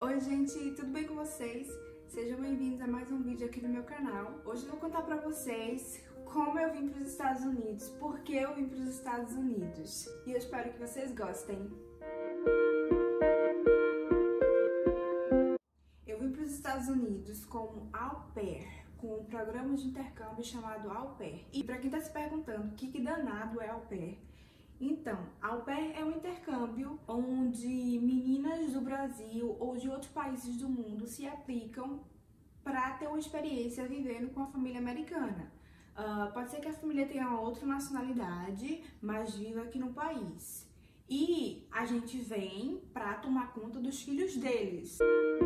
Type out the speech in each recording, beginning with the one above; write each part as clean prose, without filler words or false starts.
Oi gente, tudo bem com vocês? Sejam bem-vindos a mais um vídeo aqui no meu canal. Hoje eu vou contar pra vocês como eu vim para os Estados Unidos, por que eu vim para os Estados Unidos. E eu espero que vocês gostem. Eu vim para os Estados Unidos como au pair, com um programa de intercâmbio chamado Au Pair. E pra quem tá se perguntando o que danado é au pair, então, au pair é um intercâmbio onde meninas do Brasil ou de outros países do mundo se aplicam para ter uma experiência vivendo com a família americana. Pode ser que a família tenha outra nacionalidade, mas viva aqui no país. E a gente vem para tomar conta dos filhos deles.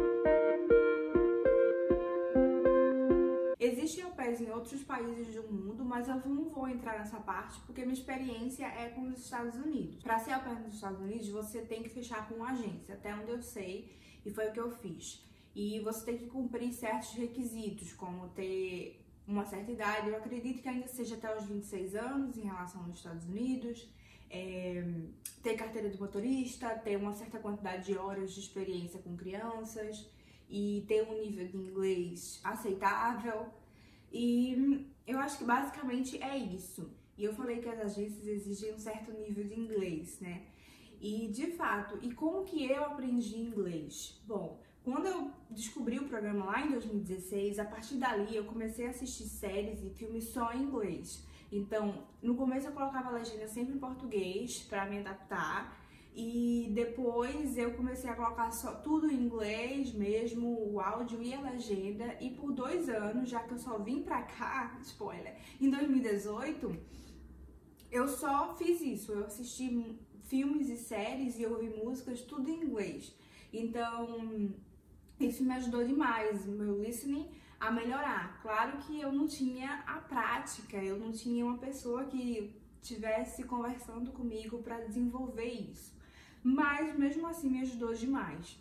Existem au pairs em outros países do mundo, mas eu não vou entrar nessa parte porque minha experiência é com os Estados Unidos. Para ser au pair nos Estados Unidos, você tem que fechar com uma agência, até onde eu sei, e foi o que eu fiz. E você tem que cumprir certos requisitos, como ter uma certa idade, eu acredito que ainda seja até os 26 anos em relação aos Estados Unidos, ter carteira de motorista, ter uma certa quantidade de horas de experiência com crianças, e ter um nível de inglês aceitável. E eu acho que basicamente é isso. E eu falei que as agências exigem um certo nível de inglês, né? E de fato, e como que eu aprendi inglês? Bom, quando eu descobri o programa lá em 2016, a partir dali eu comecei a assistir séries e filmes só em inglês. Então, no começo eu colocava a legenda sempre em português para me adaptar. E depois eu comecei a colocar tudo em inglês mesmo, o áudio e a legenda. E por 2 anos, já que eu só vim pra cá, spoiler, em 2018, eu só fiz isso. Eu assisti filmes e séries e eu ouvi músicas, tudo em inglês. Então, isso me ajudou demais, o meu listening, a melhorar. Claro que eu não tinha a prática, eu não tinha uma pessoa que estivesse conversando comigo para desenvolver isso. Mas mesmo assim me ajudou demais.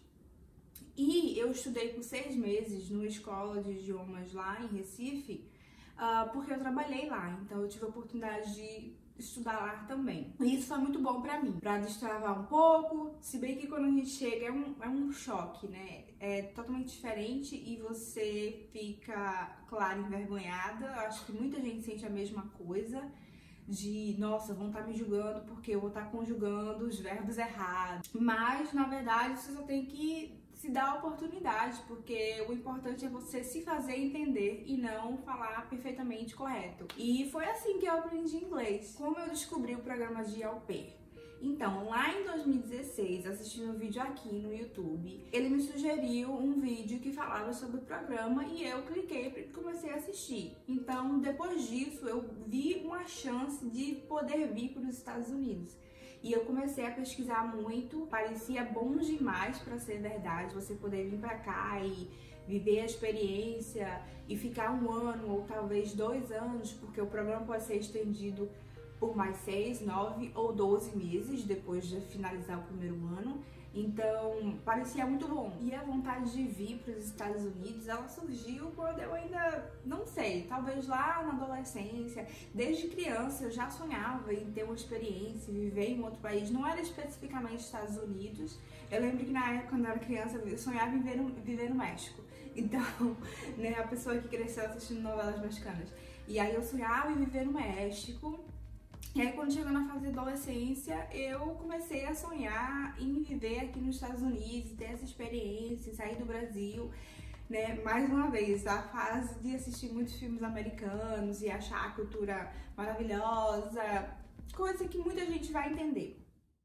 E eu estudei por 6 meses numa escola de idiomas lá em Recife, porque eu trabalhei lá, então eu tive a oportunidade de estudar lá também. E isso foi muito bom pra mim, pra destravar um pouco, se bem que quando a gente chega é um choque, né? É totalmente diferente e você fica, claro, envergonhada. Eu acho que muita gente sente a mesma coisa. De, nossa, vão estar me julgando porque eu vou estar conjugando os verbos errados. Mas, na verdade, você só tem que se dar a oportunidade, porque o importante é você se fazer entender e não falar perfeitamente correto. E foi assim que eu aprendi inglês. Como eu descobri o programa de au pair? Então, lá em 2016, assistindo um vídeo aqui no YouTube, ele me sugeriu um vídeo que falava sobre o programa e eu cliquei e comecei a assistir. Então, depois disso, eu vi uma chance de poder vir para os Estados Unidos. E eu comecei a pesquisar muito, parecia bom demais para ser verdade, você poder vir para cá e viver a experiência e ficar 1 ano ou talvez 2 anos, porque o programa pode ser estendido por mais 6, 9 ou 12 meses depois de finalizar o primeiro ano. Então, parecia muito bom. E a vontade de vir para os Estados Unidos, ela surgiu quando eu ainda, não sei, talvez lá na adolescência. Desde criança eu já sonhava em ter uma experiência, viver em outro país. Não era especificamente Estados Unidos. Eu lembro que na época, quando eu era criança, eu sonhava em viver no México. Então, né, a pessoa que cresceu assistindo novelas mexicanas. E aí eu sonhava em viver no México. E aí, quando chegou na fase de adolescência, eu comecei a sonhar em viver aqui nos Estados Unidos, ter essa experiência, sair do Brasil, né? Mais uma vez, a fase de assistir muitos filmes americanos e achar a cultura maravilhosa, coisa que muita gente vai entender.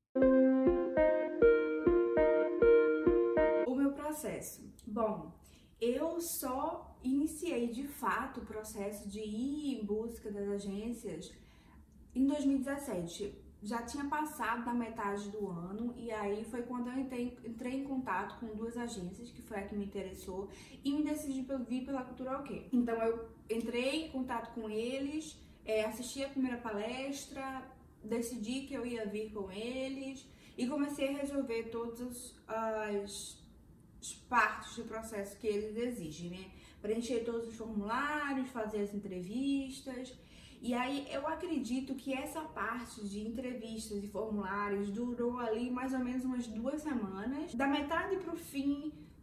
O meu processo. Bom, eu só iniciei de fato o processo de ir em busca das agências em 2017. Já tinha passado da metade do ano e aí foi quando eu entrei em contato com 2 agências, que foi a que me interessou, e me decidi vir pela Cultura OK. Então eu entrei em contato com eles, assisti a primeira palestra, decidi que eu ia vir com eles e comecei a resolver todas as partes do processo que eles exigem, né? Preencher todos os formulários, fazer as entrevistas. E aí eu acredito que essa parte de entrevistas e formulários durou ali mais ou menos umas 2 semanas. Da metade pro fim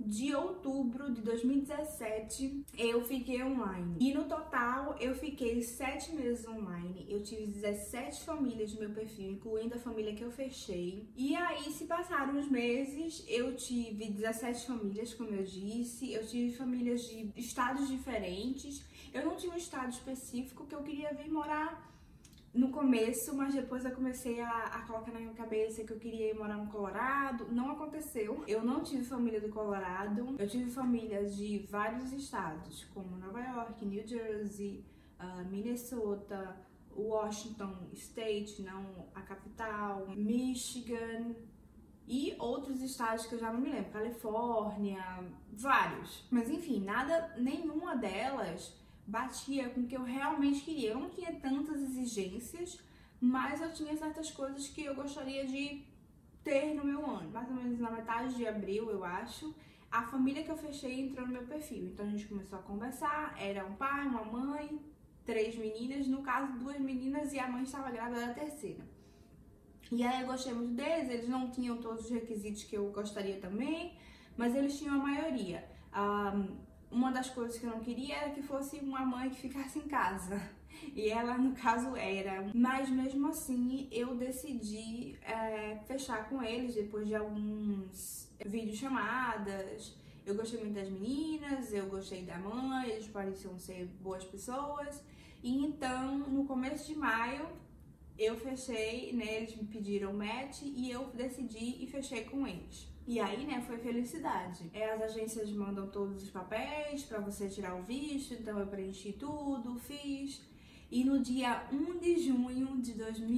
de outubro de 2017 eu fiquei online. E no total eu fiquei 7 meses online. Eu tive 17 famílias no meu perfil, incluindo a família que eu fechei. E aí se passaram os meses, eu tive 17 famílias, como eu disse. Eu tive famílias de estados diferentes. Eu não tinha um estado específico que eu queria vir morar no começo, mas depois eu comecei a colocar na minha cabeça que eu queria ir morar no Colorado. Não aconteceu. Eu não tive família do Colorado. Eu tive famílias de vários estados, como Nova York, New Jersey, Minnesota, Washington State, não a capital, Michigan e outros estados que eu já não me lembro, Califórnia, vários. Mas enfim, nenhuma delas batia com o que eu realmente queria. Eu não tinha tantas exigências, mas eu tinha certas coisas que eu gostaria de ter no meu ano. Mais ou menos na metade de abril, eu acho, a família que eu fechei entrou no meu perfil. Então a gente começou a conversar, era um pai, uma mãe, 3 meninas, no caso 2 meninas e a mãe estava grávida da terceira. E aí eu gostei muito deles, eles não tinham todos os requisitos que eu gostaria também, mas eles tinham a maioria. Uma das coisas que eu não queria era que fosse uma mãe que ficasse em casa. E ela, no caso, era. Mas mesmo assim, eu decidi fechar com eles depois de alguns videochamadas. Eu gostei muito das meninas, eu gostei da mãe, eles pareciam ser boas pessoas. E então, no começo de maio, eu fechei, né? Eles me pediram match e eu decidi e fechei com eles. E aí, né, foi felicidade. As agências mandam todos os papéis pra você tirar o visto, então eu preenchi tudo, fiz. E no dia 1 de junho de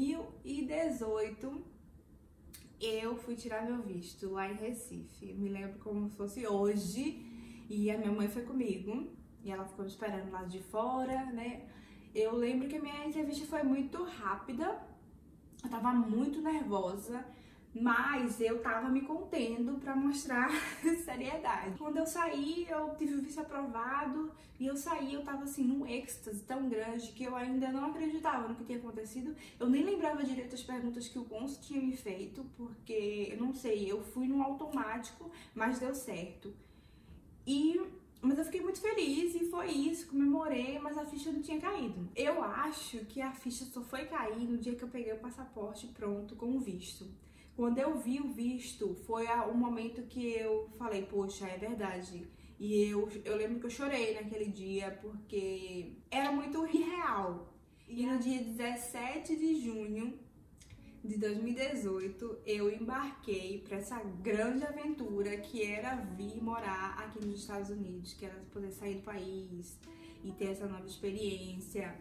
2018, eu fui tirar meu visto lá em Recife. Eu me lembro como se fosse hoje. E a minha mãe foi comigo. E ela ficou me esperando lá de fora, né? Eu lembro que a minha entrevista foi muito rápida. Eu tava muito nervosa. Mas eu tava me contendo pra mostrar seriedade. Quando eu saí, eu tive o visto aprovado e eu tava assim num êxtase tão grande que eu ainda não acreditava no que tinha acontecido. Eu nem lembrava direito as perguntas que o cônsul tinha me feito, porque, eu não sei, eu fui no automático, mas deu certo. Mas eu fiquei muito feliz e foi isso, comemorei, mas a ficha não tinha caído. Eu acho que a ficha só foi cair no dia que eu peguei o passaporte pronto com o visto. Quando eu vi o visto, foi o momento que eu falei, poxa, é verdade. E eu lembro que eu chorei naquele dia, porque era muito irreal. E no dia 17 de junho de 2018, eu embarquei para essa grande aventura que era vir morar aqui nos Estados Unidos, que era poder sair do país e ter essa nova experiência.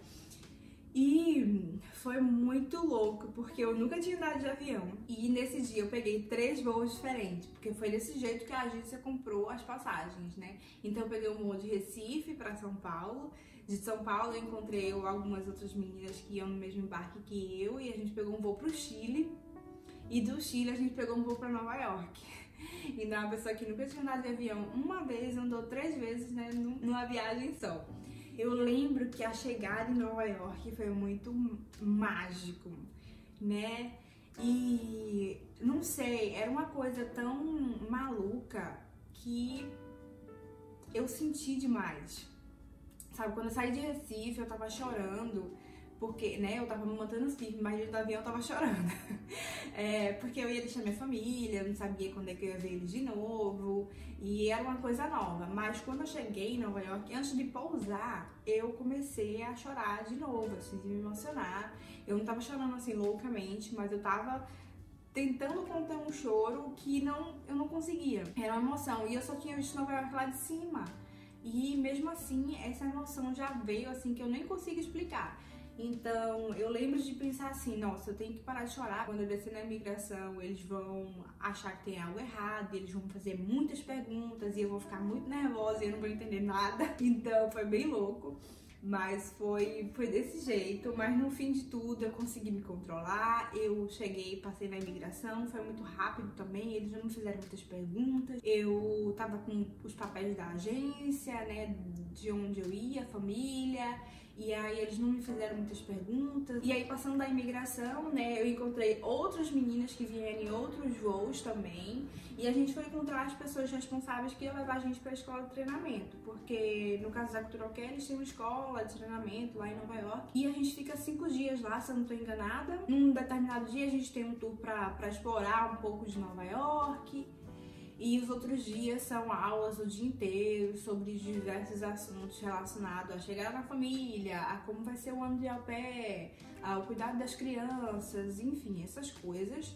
E foi muito louco, porque eu nunca tinha andado de avião. E nesse dia eu peguei 3 voos diferentes, porque foi desse jeito que a agência comprou as passagens, né? Então eu peguei um voo de Recife para São Paulo. De São Paulo eu encontrei algumas outras meninas que iam no mesmo embarque que eu. E a gente pegou um voo pro Chile. E do Chile a gente pegou um voo para Nova York. Então uma pessoa que nunca tinha andado de avião uma vez, andou 3 vezes, né, numa viagem só. Eu lembro que a chegada em Nova York foi muito mágico, né? E não sei, era uma coisa tão maluca que eu senti demais. Sabe, quando eu saí de Recife, eu tava chorando, porque, né, eu tava me mantendo firme, mas dentro do avião eu tava chorando. Porque eu ia deixar minha família, eu não sabia quando é que eu ia ver eles de novo, e era uma coisa nova. Mas quando eu cheguei em Nova York, antes de pousar, eu comecei a chorar de novo, assim, de me emocionar. Eu não tava chorando assim loucamente, mas eu tava tentando conter um choro que eu não conseguia. Era uma emoção, e eu só tinha visto Nova York lá de cima. E mesmo assim, essa emoção já veio assim que eu nem consigo explicar. Então, eu lembro de pensar assim, nossa, eu tenho que parar de chorar. Quando eu descer na imigração, eles vão achar que tem algo errado, eles vão fazer muitas perguntas e eu vou ficar muito nervosa e eu não vou entender nada. Então, foi bem louco, mas foi desse jeito. Mas no fim de tudo, eu consegui me controlar, eu cheguei, passei na imigração, foi muito rápido também, eles não me fizeram muitas perguntas. Eu tava com os papéis da agência, né, de onde eu ia, família. E aí eles não me fizeram muitas perguntas. E aí, passando da imigração, né, eu encontrei outras meninas que vieram em outros voos também. E a gente foi encontrar as pessoas responsáveis que iam levar a gente pra escola de treinamento. Porque no caso da Cultural Care, eles têm uma escola de treinamento lá em Nova York. E a gente fica 5 dias lá, se eu não tô enganada. Num determinado dia a gente tem um tour pra explorar um pouco de Nova York. E os outros dias são aulas o dia inteiro sobre diversos assuntos relacionados à chegada na família, a como vai ser o ano de au pair, ao cuidado das crianças, enfim, essas coisas.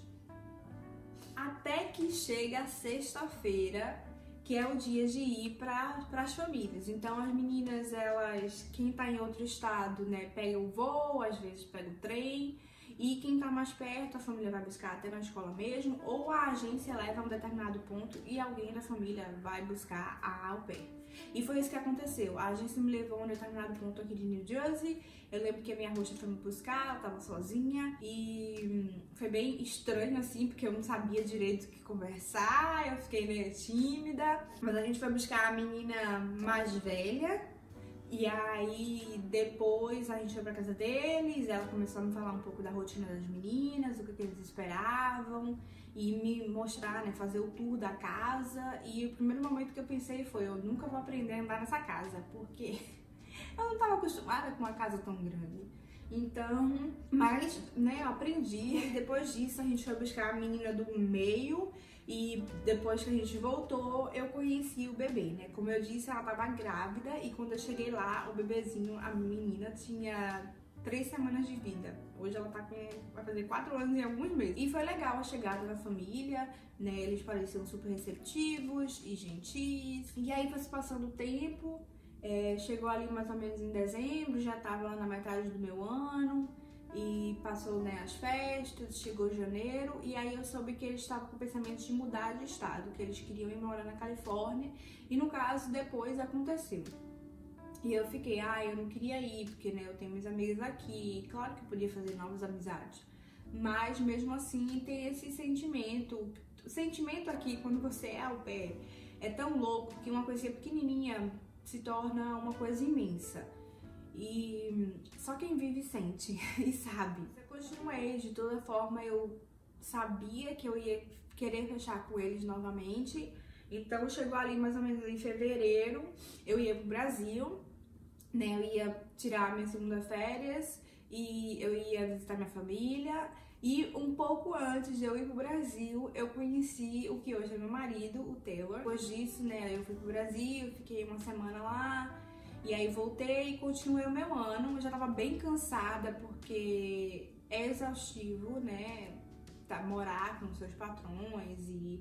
Até que chega a sexta-feira, que é o dia de ir para as famílias. Então as meninas, elas, quem tá em outro estado, né, pega o voo, às vezes pega o trem. E quem tá mais perto, a família vai buscar até na escola mesmo, ou a agência leva a um determinado ponto e alguém da família vai buscar a au pair. E foi isso que aconteceu. A agência me levou a um determinado ponto aqui de New Jersey. Eu lembro que a minha host foi me buscar, ela tava sozinha. E foi bem estranho, assim, porque eu não sabia direito o que conversar. Eu fiquei meio tímida. Mas a gente foi buscar a menina mais velha. E aí, depois a gente foi pra casa deles, ela começou a me falar um pouco da rotina das meninas, o que eles esperavam, e me mostrar, né, fazer o tour da casa. E o primeiro momento que eu pensei foi, eu nunca vou aprender a andar nessa casa, porque eu não tava acostumada com uma casa tão grande. Então, mas, né, eu aprendi. E depois disso, a gente foi buscar a menina do meio. E depois que a gente voltou, eu conheci o bebê, né? Como eu disse, ela tava grávida. E quando eu cheguei lá, o bebezinho, a menina, tinha 3 semanas de vida. Hoje ela vai fazer 4 anos e alguns meses. E foi legal a chegada da família, né? Eles pareciam super receptivos e gentis. E aí foi se passando o tempo. Chegou ali mais ou menos em dezembro, já tava na metade do meu ano. E passou, né, as festas, chegou janeiro, e aí eu soube que eles estavam com pensamento de mudar de estado, que eles queriam ir morar na Califórnia, e no caso, depois aconteceu. E eu fiquei, eu não queria ir, porque, né, eu tenho minhas amigas aqui, claro que eu podia fazer novas amizades, mas mesmo assim tem esse sentimento. O sentimento aqui, quando você é au pair, é tão louco que uma coisinha pequenininha se torna uma coisa imensa. E só quem vive sente e sabe. Eu continuei, de toda forma eu sabia que eu ia querer fechar com eles novamente. Então chegou ali mais ou menos em fevereiro, eu ia pro Brasil, né? Eu ia tirar minha segunda férias e eu ia visitar minha família. E um pouco antes de eu ir pro Brasil, eu conheci o que hoje é meu marido, o Taylor. Depois disso, né, eu fui pro Brasil, fiquei uma semana lá. E aí voltei e continuei o meu ano. Eu já tava bem cansada porque é exaustivo, né? Morar com seus patrões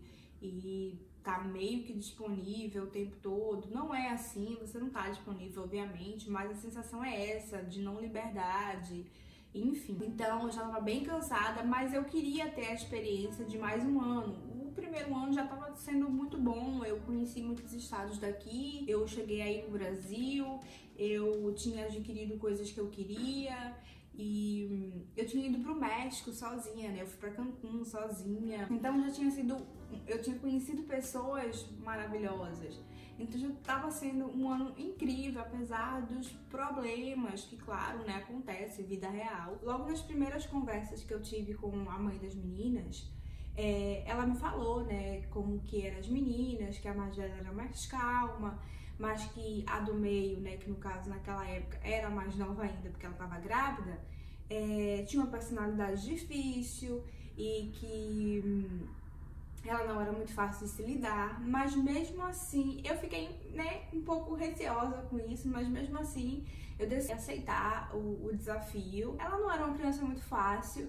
e tá meio que disponível o tempo todo. Não é assim, você não tá disponível, obviamente, mas a sensação é essa, de não liberdade, enfim. Então eu já tava bem cansada, mas eu queria ter a experiência de mais um ano. O primeiro ano já estava sendo muito bom, eu conheci muitos estados daqui, eu cheguei aí no Brasil, eu tinha adquirido coisas que eu queria e eu tinha ido pro México sozinha, né? Eu fui pra Cancún sozinha, então eu tinha conhecido pessoas maravilhosas. Então já estava sendo um ano incrível, apesar dos problemas que, claro, né, acontece, vida real. Logo nas primeiras conversas que eu tive com a mãe das meninas, ela me falou, né, como que eram as meninas, que a mais velha era mais calma, mas que a do meio, né, que no caso naquela época era mais nova ainda porque ela estava grávida, tinha uma personalidade difícil e que ela não era muito fácil de se lidar, mas mesmo assim eu fiquei, né, um pouco receosa com isso, mas mesmo assim eu decidi aceitar o desafio. Ela não era uma criança muito fácil,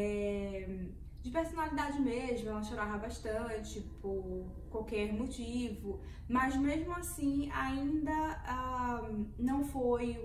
de personalidade mesmo, ela chorava bastante por qualquer motivo, mas mesmo assim ainda não foi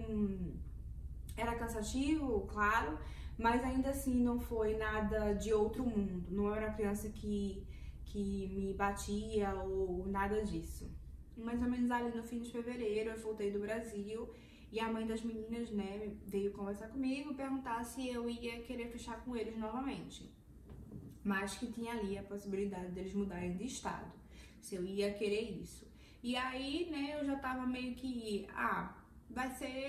Era cansativo, claro, mas ainda assim não foi nada de outro mundo, não era uma criança que me batia ou nada disso. Mais ou menos ali no fim de fevereiro eu voltei do Brasil e a mãe das meninas, né, veio conversar comigo, perguntar se eu ia querer fechar com eles novamente. Mas que tinha ali a possibilidade deles mudarem de estado, se eu ia querer isso. E aí, né, eu já tava meio que, vai ser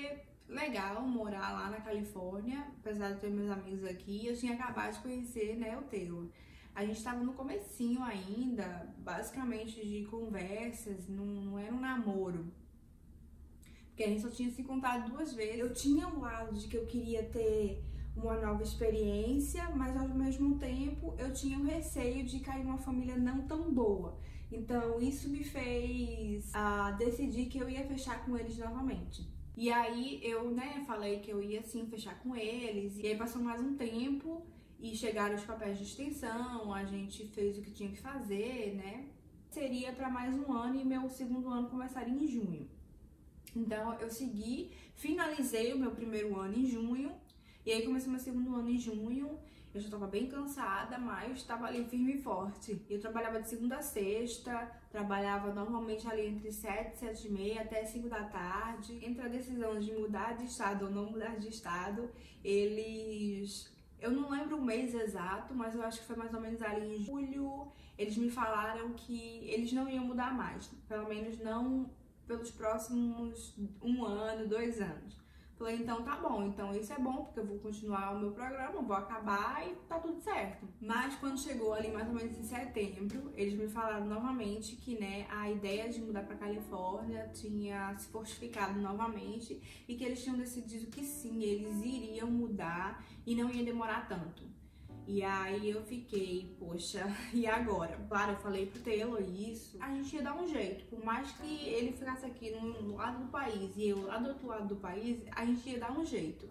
legal morar lá na Califórnia, apesar de ter meus amigos aqui. Eu tinha acabado de conhecer, né, o Taylor. A gente estava no comecinho ainda, basicamente de conversas, não era um namoro. Porque a gente só tinha se encontrado 2 vezes. Eu tinha um lado de que eu queria ter uma nova experiência, mas ao mesmo tempo eu tinha um receio de cair numa família não tão boa. Então isso me fez decidir que eu ia fechar com eles novamente. E aí eu, né, falei que eu ia sim fechar com eles. E aí passou mais um tempo e chegaram os papéis de extensão, a gente fez o que tinha que fazer, né? Seria para mais um ano e meu segundo ano começaria em junho. Então eu segui, finalizei o meu primeiro ano em junho. E aí comecei meu segundo ano em junho. Eu já estava bem cansada, mas estava ali firme e forte. Eu trabalhava de segunda a sexta, trabalhava normalmente ali entre 7 e 7 e meia até 5 da tarde. Entre a decisão de mudar de estado ou não mudar de estado, eles... Eu não lembro o mês exato, mas eu acho que foi mais ou menos ali em julho. Eles me falaram que eles não iam mudar mais, pelo menos não pelos próximos 1 ano, 2 anos. Falei, então tá bom, então isso é bom, porque eu vou continuar o meu programa, vou acabar e tá tudo certo. Mas quando chegou ali mais ou menos em setembro, eles me falaram novamente que, né, a ideia de mudar pra Califórnia tinha se fortificado novamente e que eles tinham decidido que sim, eles iriam mudar e não ia demorar tanto. E aí eu fiquei, poxa, e agora? Claro, eu falei pro Taylor isso, a gente ia dar um jeito. Por mais que ele ficasse aqui no lado do país e eu lá do outro lado do país, a gente ia dar um jeito.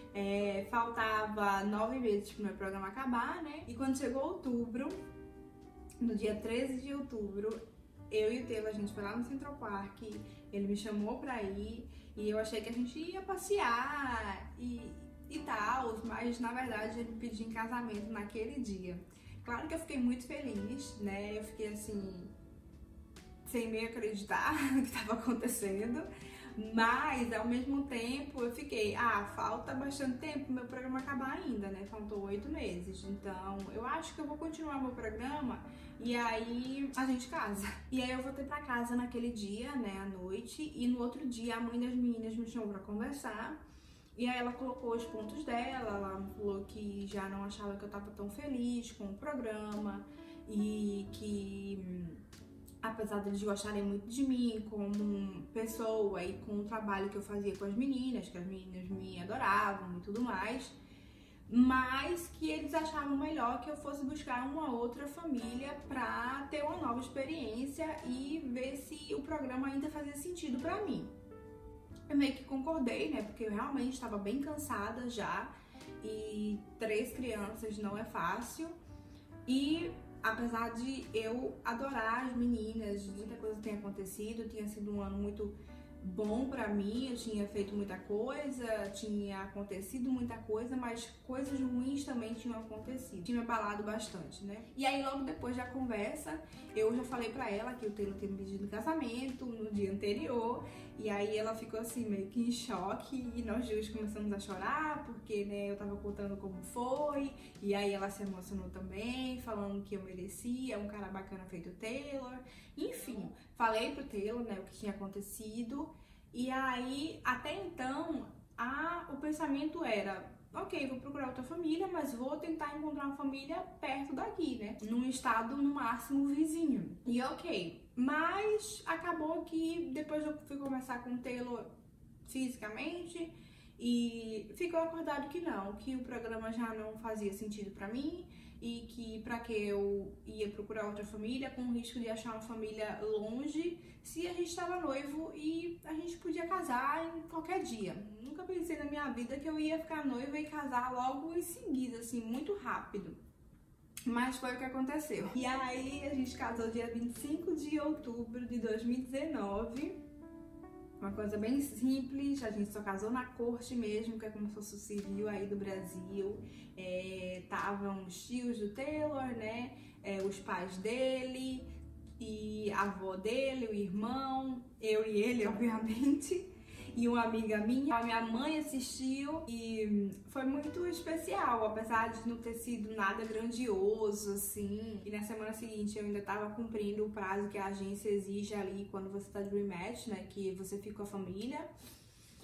Faltava 9 meses pro meu programa acabar, né? E quando chegou outubro, no dia 13 de outubro, eu e o Taylor, a gente foi lá no Central Park, ele me chamou pra ir e eu achei que a gente ia passear e tal, mas na verdade ele me pediu em casamento naquele dia. Claro que eu fiquei muito feliz, né? Eu fiquei assim, sem meio acreditar no que estava acontecendo, mas ao mesmo tempo eu fiquei, falta bastante tempo pro meu programa acabar ainda, né? Faltou 8 meses, então eu acho que eu vou continuar meu programa e aí a gente casa. E aí eu voltei pra casa naquele dia, né, à noite, e no outro dia a mãe das meninas me chamou pra conversar. E aí ela colocou os pontos dela, ela falou que já não achava que eu tava tão feliz com o programa e que, apesar deles gostarem muito de mim como pessoa e com o trabalho que eu fazia com as meninas, que as meninas me adoravam e tudo mais, mas que eles achavam melhor que eu fosse buscar uma outra família pra ter uma nova experiência e ver se o programa ainda fazia sentido pra mim. Eu meio que concordei, né, porque eu realmente estava bem cansada já e 3 crianças não é fácil. E apesar de eu adorar as meninas, muita coisa tem acontecido, tinha sido um ano muito bom pra mim, eu tinha feito muita coisa, tinha acontecido muita coisa, mas coisas ruins também tinham acontecido, tinha me abalado bastante, né? E aí logo depois da conversa, eu já falei pra ela que o Taylor tinha me pedido casamento no dia anterior, e aí ela ficou assim meio que em choque, e nós dois começamos a chorar, porque, né, eu tava contando como foi, e aí ela se emocionou também, falando que eu merecia um cara bacana feito o Taylor, enfim, falei pro Taylor, né, o que tinha acontecido. E aí, até então, o pensamento era, ok, vou procurar outra família, mas vou tentar encontrar uma família perto daqui, né? Num estado, no máximo, vizinho. E ok. Mas acabou que depois eu fui conversar com o Taylor fisicamente e ficou acordado que não, que o programa já não fazia sentido pra mim e que pra que eu ia procurar outra família com o risco de achar uma família longe se a gente estava noivo e a gente podia casar em qualquer dia. Nunca pensei na minha vida que eu ia ficar noiva e casar logo em seguida, assim, muito rápido. Mas foi o que aconteceu. E aí a gente casou dia 25 de outubro de 2019. Uma coisa bem simples, a gente só casou na corte mesmo, que é como se fosse o civil aí do Brasil. Estavam os tios do Taylor, né? Os pais dele e a avó dele, o irmão, eu e ele, obviamente. E uma amiga minha, a minha mãe assistiu e foi muito especial, apesar de não ter sido nada grandioso, assim. E na semana seguinte eu ainda tava cumprindo o prazo que a agência exige ali quando você tá de rematch, né, que você fica com a família.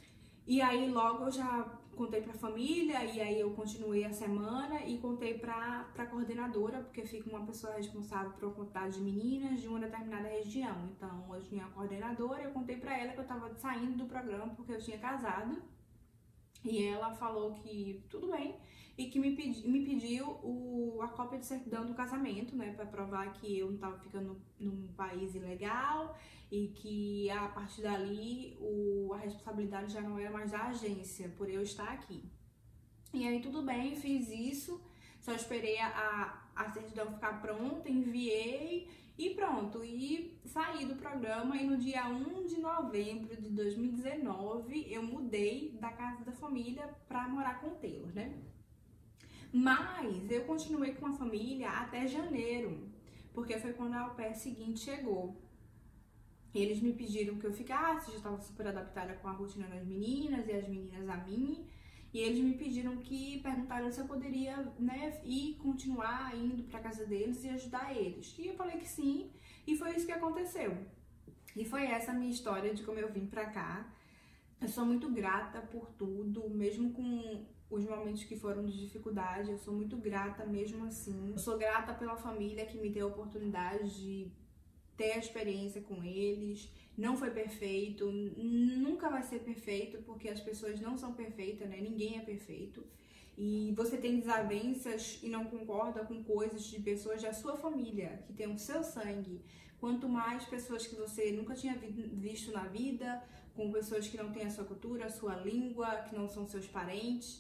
E aí logo eu já contei pra família, e aí eu continuei a semana e contei pra coordenadora, porque fica uma pessoa responsável por uma quantidade de meninas de uma determinada região. Então eu tinha a coordenadora, eu contei pra ela que eu tava saindo do programa porque eu tinha casado. E ela falou que tudo bem e que me pediu a cópia de certidão do casamento, né, pra provar que eu não tava ficando num país ilegal e que a partir dali a responsabilidade já não era mais da agência por eu estar aqui. E aí tudo bem, fiz isso, só esperei a certidão ficar pronta, enviei e pronto, e saí do programa. E no dia 1 de novembro de 2019 eu mudei da casa da família pra morar com o Taylor, né? Mas eu continuei com a família até janeiro, porque foi quando a au pair seguinte chegou. Eles me pediram que eu ficasse, já estava super adaptada com a rotina das meninas e as meninas a mim. E eles me perguntaram se eu poderia, né, continuar indo pra casa deles e ajudar eles. E eu falei que sim, e foi isso que aconteceu. E foi essa a minha história de como eu vim pra cá. Eu sou muito grata por tudo, mesmo com os momentos que foram de dificuldade, eu sou muito grata mesmo assim. Eu sou grata pela família que me deu a oportunidade de ter a experiência com eles. Não foi perfeito, nunca vai ser perfeito, porque as pessoas não são perfeitas, né? Ninguém é perfeito. E você tem desavenças e não concorda com coisas de pessoas da sua família, que tem o seu sangue. Quanto mais pessoas que você nunca tinha visto na vida, com pessoas que não têm a sua cultura, a sua língua, que não são seus parentes.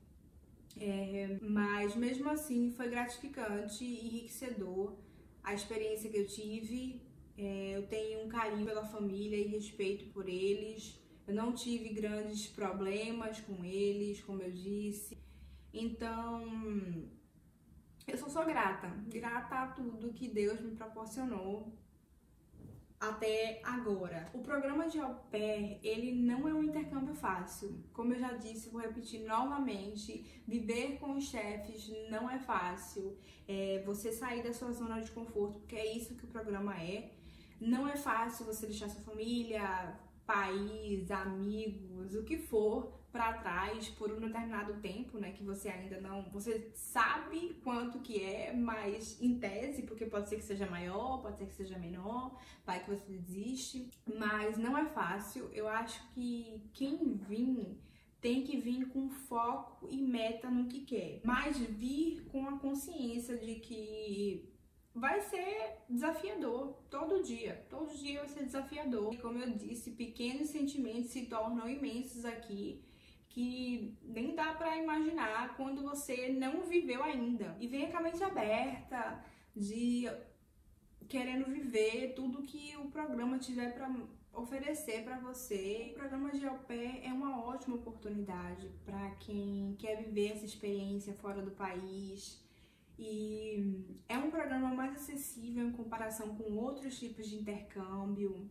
Mas mesmo assim foi gratificante e enriquecedor a experiência que eu tive. Eu tenho um carinho pela família e respeito por eles. Eu não tive grandes problemas com eles, como eu disse. Então, eu sou grata a tudo que Deus me proporcionou até agora. O programa de au pair, ele não é um intercâmbio fácil. Como eu já disse, vou repetir novamente, viver com os chefes não é fácil. Você sair da sua zona de conforto, porque é isso que o programa é. Não é fácil você deixar sua família, país, amigos, o que for para trás por um determinado tempo, né, que você ainda não, você sabe quanto que é, mas em tese, porque pode ser que seja maior, pode ser que seja menor, vai que você desiste, mas não é fácil. Eu acho que quem vir tem que vir com foco e meta no que quer, mas vir com a consciência de que vai ser desafiador, todo dia vai ser desafiador. E como eu disse, pequenos sentimentos se tornam imensos aqui, que nem dá pra imaginar quando você não viveu ainda. E venha com a mente aberta, de querendo viver tudo que o programa tiver pra oferecer pra você. O programa de au pair é uma ótima oportunidade pra quem quer viver essa experiência fora do país. E é um programa mais acessível em comparação com outros tipos de intercâmbio.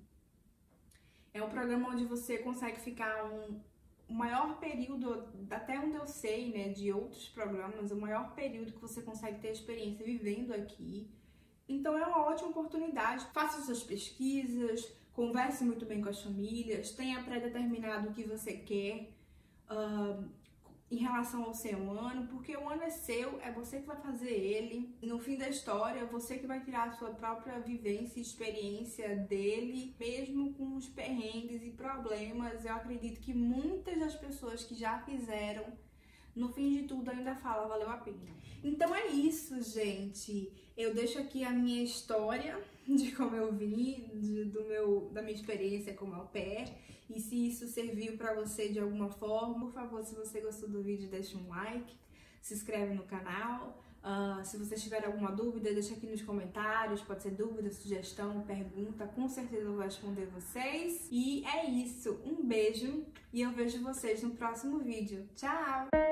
É um programa onde você consegue ficar o maior período, até onde eu sei, né, de outros programas, o maior período que você consegue ter experiência vivendo aqui. Então é uma ótima oportunidade. Faça suas pesquisas, converse muito bem com as famílias, tenha pré-determinado o que você quer em relação ao seu ano, porque o ano é seu, é você que vai fazer ele. No fim da história, é você que vai tirar a sua própria vivência e experiência dele, mesmo com os perrengues e problemas. Eu acredito que muitas das pessoas que já fizeram, no fim de tudo, ainda falam, valeu a pena. Então é isso, gente. Eu deixo aqui a minha história de como eu vim, da minha experiência como au pair. E se isso serviu pra você de alguma forma, por favor, se você gostou do vídeo, deixa um like, se inscreve no canal. Se vocês tiverem alguma dúvida, deixa aqui nos comentários, pode ser dúvida, sugestão, pergunta, com certeza eu vou responder vocês. E é isso, um beijo e eu vejo vocês no próximo vídeo. Tchau!